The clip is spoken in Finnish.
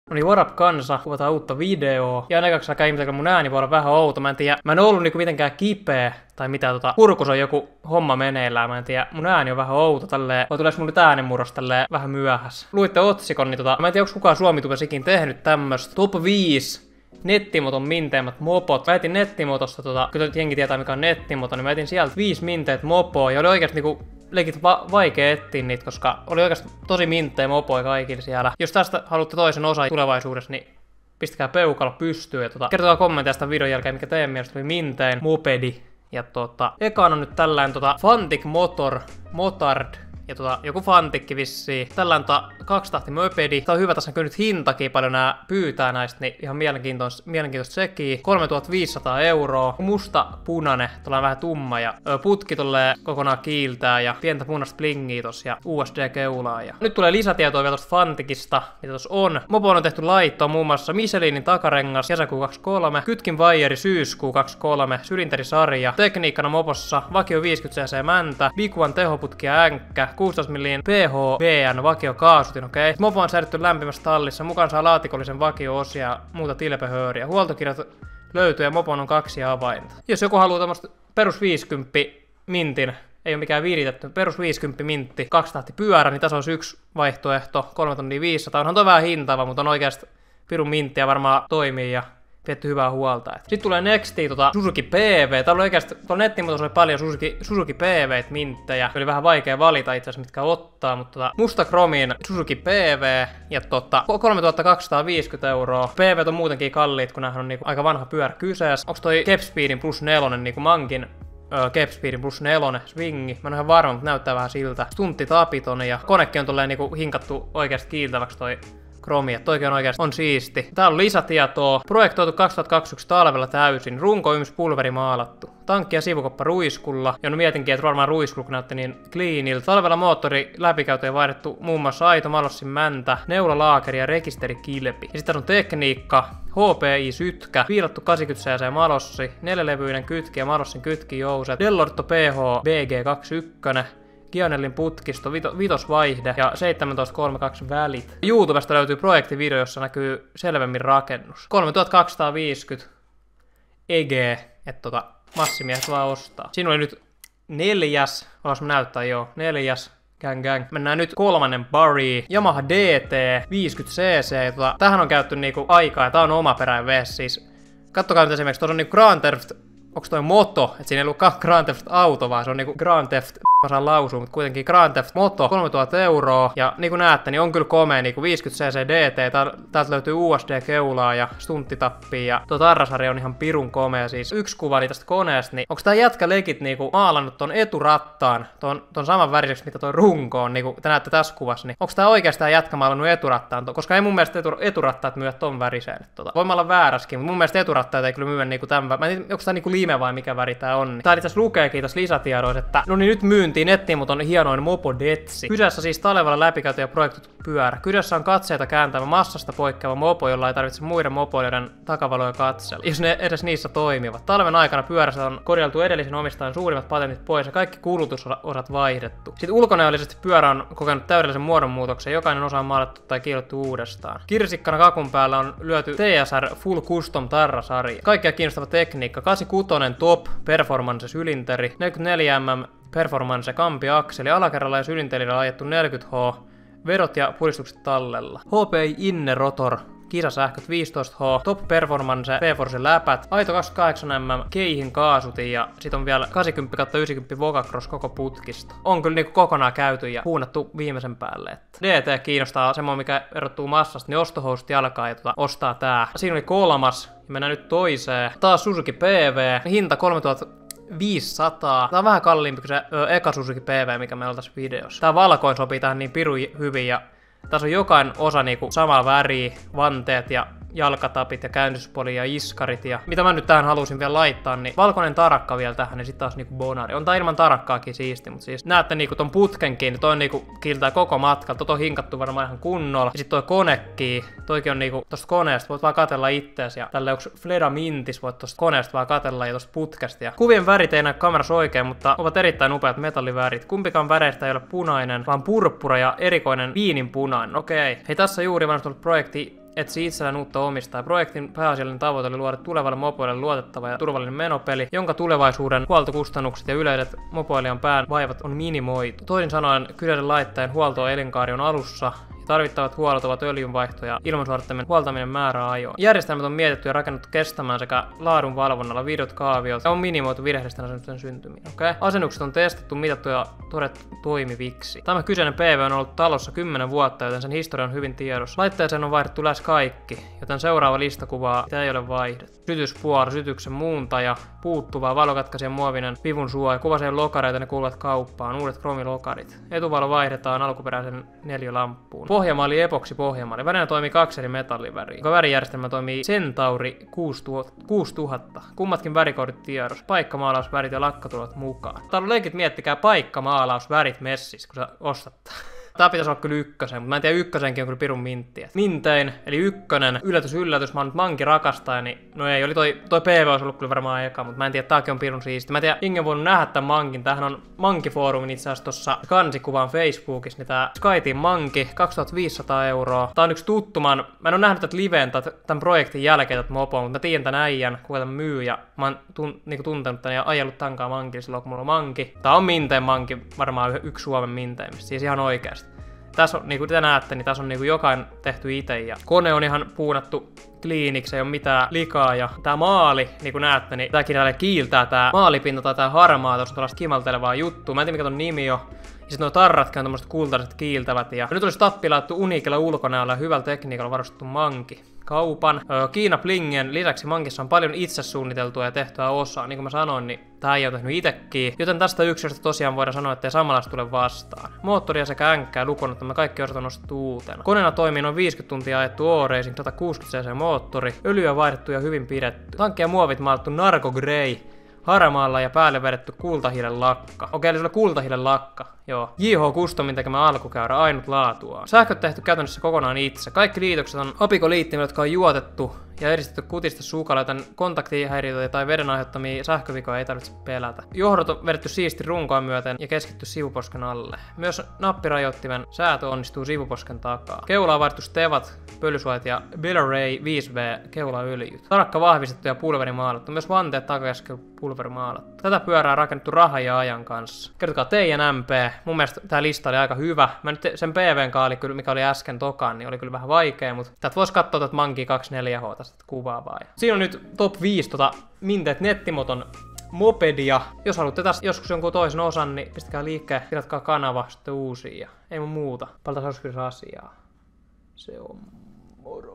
No niin, what up kansa, kuvataan uutta videoa. Ja ekaksi alkaa ihmetellä, mun ääni voi olla vähän outo. Mä en tiedä, mä en ollut niinku mitenkään kipeä tai mitä kurkus on joku homma meneillään. Mä en tiedä, mun ääni on vähän outo tälleen. Vai tuleeks mulle nyt äänenmurros tälleen vähän myöhässä. Luitte otsikon, niin mä en tiedä, onko kukaan Suomi-tubessa ikin tehnyt tämmöstä. Top 5 nettimoton minteimmät mopot. Mä etin nettimotosta kyllä nyt jengi tietää mikä on nettimoto, niin mä etin sieltä 5 minteet mopoa. Ja oli oikeesti niinku legit vaikea etsiä niitä, koska oli oikeasti tosi minttejä mopoja kaikille siellä. Jos tästä haluatte toisen osan tulevaisuudessa, niin pistäkää peukalo pystyyn ja kertokaa kommentteja sitä videon jälkeen, mikä teidän mielestä oli mintein mopedi. Ja ekaan on nyt tällainen Fantic Motard. Ja joku Fantikki vissiin. Tällainen 2-tahti mopedi. Tää on hyvä, tässä on kyllä nyt hintakin paljon nää pyytää näistä, niin ihan mielenkiintoista sekin. 3500 €. Musta punainen, tällainen vähän tumma ja putki tolleen kokonaan kiiltää ja pientä punaista blingiä tossa ja USD-keulaa. Ja nyt tulee lisätietoa vielä tosta Fantikista, mitä tossa on. Mopoon on tehty laittoa muun muassa Michelinin takarengas kesäkuu 23, kytkin vaijeri syyskuu 23, sylinterisarja. Tekniikkana mopossa vakio 50cc mäntä, Big One tehoputki ja änkkä. 16 millin PHBN vakio kaasutin, okei. Mopo on säädetty lämpimässä tallissa, mukaan saa laatikollisen vakio-osia ja muuta tilpehööriä. Huoltokirjat löytyy ja mopon on 2 avainta. Jos joku haluaa tämmöstä perus 50 mintin, ei ole mikään viritetty, perus 50 mintti, 2-tahti pyörä, niin tässä olisi yksi vaihtoehto, 3 500 €. Onhan toi vähän hintava, mutta on oikeasti pirun minttiä varmaan toimii ja pidetty hyvää huolta. Sitten tulee nexti Suzuki PV. Täällä oli oikeasti, tuolla nettimotossa oli paljon Suzuki PV minttejä. Oli vähän vaikea valita itse asiassa mitkä ottaa, mutta musta kromin Suzuki PV ja 3250 €. PV on muutenkin kalliit, kun näähän on niinku aika vanha pyörä kyseessä. Onks toi Capspeedin plus 4 niinku mankin Capspeedin plus 4 swingi? Mä en ole ihan varma, mutta näyttää vähän siltä. Stunttitapiton ja konekin on tolleen niinku hinkattu oikeasti kiiltäväksi toi kromi, että oikein oikeasti on siisti. Täällä on lisätietoa. Projektoitu 2021 talvella täysin. Runko yms pulveri maalattu. Tankki ja sivukoppa ruiskulla. Ja no mietinkin, että varmaan ruiskulla näytti niin cleanilta. Talvella moottori läpikäytö ja vaihdettu muun muassa aito malossin mäntä, neulalaakeri ja rekisterikilpi. Ja sitten on tekniikka. HPI sytkä, viilattu 80cc malossi, 4-levyinen kytki ja malossin kytkijouset, Dellorto PH BG21, Gionellin putkisto, vitosvaihde ja 1732 välit. YouTubesta löytyy projektivideo, jossa näkyy selvemmin rakennus. 3250 EG, että massimiehet vaan ostaa. Siinä oli nyt 4. olas mä näyttää joo, 4. Gang. Mennään nyt 3. bari. Yamaha DT 50cc. Tähän on käytetty niinku aikaa ja tää on omaperäinen vs. Siis kattokaa nyt esimerkiksi, tuossa on niinku Grand Theft. Onks toi moto? Et siinä ei ollut Grand Theft Auto, vaan se on niinku Grand Theft. Mä saan lausua, mutta kuitenkin Grand Theft Moto 3000 €. Ja niinku näette, niin on kyllä komea niinku 50cc DT. Täältä löytyy USD-keulaa ja stunttitappia. Ja tuo tarrasarja on ihan pirun komea. Siis yksi kuva tästä koneesta, niin onks tää jätkä legit niinku maalannut ton eturattaan? Ton saman väriseksi, mitä toi runko on, niinku te näette tässä kuvassa. Niin onks tää oikeasti tää jätkä maalannut eturattaan? Koska ei mun mielestä eturattaat myydä ton väriseen. Voin olla vääräskin, mutta mun mielestä eturattaat ei kyllä myydä niinku tän värin. Mä en tiedä, onks tää niinku lime vai mikä väri tää on. Tää itse asiassa lukeekin tässä lisätiedoissa, että no niin nyt myyntiin nettimoton hienoin mopodetsi. Kyseessä siis talvella läpikäyty ja projektoitu pyörä. Kyseessä on katseita kääntävä massasta poikkeava mopo, jolla ei tarvitse muiden mopoilijoiden takavaloja katsella, jos ne edes niissä toimivat. Talven aikana pyörässä on korjaltu edellisen omistajan suurimmat patentit pois ja kaikki kulutusosat vaihdettu. Sitten ulkonäöllisesti pyörä on kokenut täydellisen muodonmuutoksen, jokainen osa on maalattu tai kiilottu uudestaan. Kirsikkana kakun päällä on lyöty TSR Full Custom tarrasarja. Kaikkia kiinnostava tekniikka. 86 Top Performance sylinteri, 44 mm Performance kampiakseli, alakerralla ja sylinterillä ajettu 40H, vedot ja puristukset tallella. HPI Inner Rotor, kisasähköt 15H, Top Performance P-Force läpät, aito 28 mm keihin kaasutin ja sit on vielä 80/90 Vocacross koko putkista. On kyllä niinku kokonaan käyty ja huunattu viimeisen päälle. DT kiinnostaa semmoinen mikä erottuu massasta, niin ostohousut jalkaa ja ostaa tää. Siinä oli 3. ja mennään nyt toiseen. Taas Suzuki PV, hinta 3500. Tää on vähän kalliimpi kuin se eka Suzuki PV, mikä meillä on tässä videossa. Tää valkoin sopii tähän niin pirun hyvin ja tässä on jokainen osa niinku samaa väriä, vanteet ja jalkatapit ja käännyspoli ja iskarit ja mitä mä nyt tähän halusin vielä laittaa, niin valkoinen tarakka vielä tähän, niin sit taas niinku bonari. On tää ilman tarakkaakin siisti, mutta siis näette niinku ton putkenkin, niin toi on niinku kiiltää koko matkalla. Tot on hinkattu varmaan ihan kunnolla. Ja sit toi konekki, toikin on niinku tosta koneesta voit vaan katella ittees ja tälle onks Fleda Mintis voit tosta koneesta vaan katella ja tosta putkesta. Ja kuvien värit ei näy kamerassa oikein, mutta ovat erittäin upeat metallivärit. Kumpikaan väreistä ei ole punainen, vaan purppura ja erikoinen viininpunainen. Okei. Hei, tässä juuri valmistunut projekti etsi itsellään uutta omistajaa. Projektin pääasiallinen tavoite oli luoda tulevalle mopoille luotettava ja turvallinen menopeli, jonka tulevaisuuden huoltokustannukset ja yleiset mopoilijan pään vaivat on minimoitu. Toisin sanoen kyseisen laitteen huoltoelinkaari on alussa. Tarvittavat huollot ovat öljynvaihto ja ilmansuodattimen huoltaminen määräajoin. Järjestelmät on mietitty ja rakennettu kestämään sekä laadun valvonnalla videot, kaaviot ja on minimoitu virheellisten asennusten syntymiin. Asennukset on testattu, mitattu ja todettu toimiviksi. Tämä kyseinen PV on ollut talossa 10 vuotta, joten sen historia on hyvin tiedossa. Laitteeseen on vaihdettu lähes kaikki, joten seuraava listakuvaa mitä ei ole vaihdettu. Sytyspuoro, sytyksen muuntaja, puuttuva valokatkaisija muovinen vivun suoja, kuvaseen lokareita, ne kuuluvat kauppaan, uudet kromilokarit. Etuvalo vaihdetaan alkuperäisen 4 lamppuun. Pohjamaali epoksi pohjamaali. Värinä toimii 2 eri metalliväriä, jonka värijärjestelmä toimii Centauri 6000. Kummatkin värikoodit tiedossa. Paikkamaalausvärit ja lakka tulevat mukaan. Täällä on leikit, miettikää paikkamaalausvärit messissä, kun sä ostat. Tää pitäisi olla kyllä ykkösen, mutta mä en tiedä, ykkösenkin on kyllä pirun minttiä. Mintein, eli ykkönen, yllätys, mä oon nyt manki rakastaja, niin no ei, oli toi PV olisi ollut kyllä varmaan eka, mutta mä en tiedä, tääkin on pirun siisti. Mä en tiedä, ingen voinut nähdä tän mankin, tämähän on Mankifoorumin itse asiassa tossa kansikuvaan Facebookissa, niin tää Skyteam manki, 2500 €. Tää on yksi tuttu, mä en oo nähnyt tätä liveen tän projektin jälkeen tätä mopoa, mutta mä tiedän tän äijän, kuka tän myy, ja mä oon niinku tuntenut tän ja ajellut tankaan mankille silloin, kun mulla on manki. Tää on Minteen manki, varmaan yksi Suomen minteimmistä, siis ihan oikeasti. Tässä on, niin kuin te näette, niin tässä on niin kuin jokainen tehty itse ja kone on ihan puunattu kliiniksi, ei ole mitään likaa ja tää maali, niin kuin näette, niin tääkin kiiltää tää maalipinta tai tää harmaa, tuossa on tällaista kimaltelevaa juttua. Mä en tiedä mikä ton nimi on. Ja sit nuo tarratkin on tommoset kultaiset kiiltävät ja nyt olisi tappi laittu uniikilla ulkonäöllä ja hyvällä tekniikalla varustettu manki. Kaupan. Kiina Blingen lisäksi mankissa on paljon itse suunniteltua ja tehtyä osaa. Niin kuin mä sanoin, niin tää ei ole tehnyt itekin. Joten tästä yksilöstä tosiaan voidaan sanoa, että ei samanlaista tule vastaan. Moottoria sekä änkkää lukuun ottaen kaikki osat on nostettu uutena. Koneena toimii noin 50 tuntia ajettu O-Racing 160cc moottori. Öljyä vaihdettu ja hyvin pidetty. Tankki ja muovit maalattu Narco Grey. Harmaalla ja päälle vedetty kultahiilen lakka. Okei, eli se oli kultahiilen lakka. Joo. JH Customin tekemä alkukäyrä, ainut laatuaan. Sähköt tehty käytännössä kokonaan itse. Kaikki liitokset on apikoliittimillä, jotka on juotettu ja eristetty kutista sukalla, joten kontaktihäiriöitä tai veden aiheuttamia sähkövikoja ei tarvitse pelätä. Johdot on vedetty siisti runkoa myöten ja keskitty sivuposken alle. Myös nappirajoittimen säätö onnistuu sivuposken takaa. Keulaa on vaihdettu stevat, pölysuojat ja Belaray 5V keulaöljyt. Tarakka vahvistettu ja pulverimaalattu. Myös vanteet takakeskellä pulverimaalattu. Tätä pyörää on rakennettu rahan ja ajan kanssa. Kertokaa teidän MP. Mun mielestä tää lista oli aika hyvä. Mä nyt sen PVn kaali, mikä oli äsken tokaan, niin oli kyllä vähän vaikea, mutta täältä vois katsoa tätä Manki 24H tästä kuvaavaa. Siinä on nyt top 5 Minteet nettimoton mopedia. Jos haluatte tästä joskus jonkun toisen osan, niin pistäkää liikkeen, tilatkaa kanava, sitten uusia ja ei mun muuta. Paljon asiaa. Se on moro.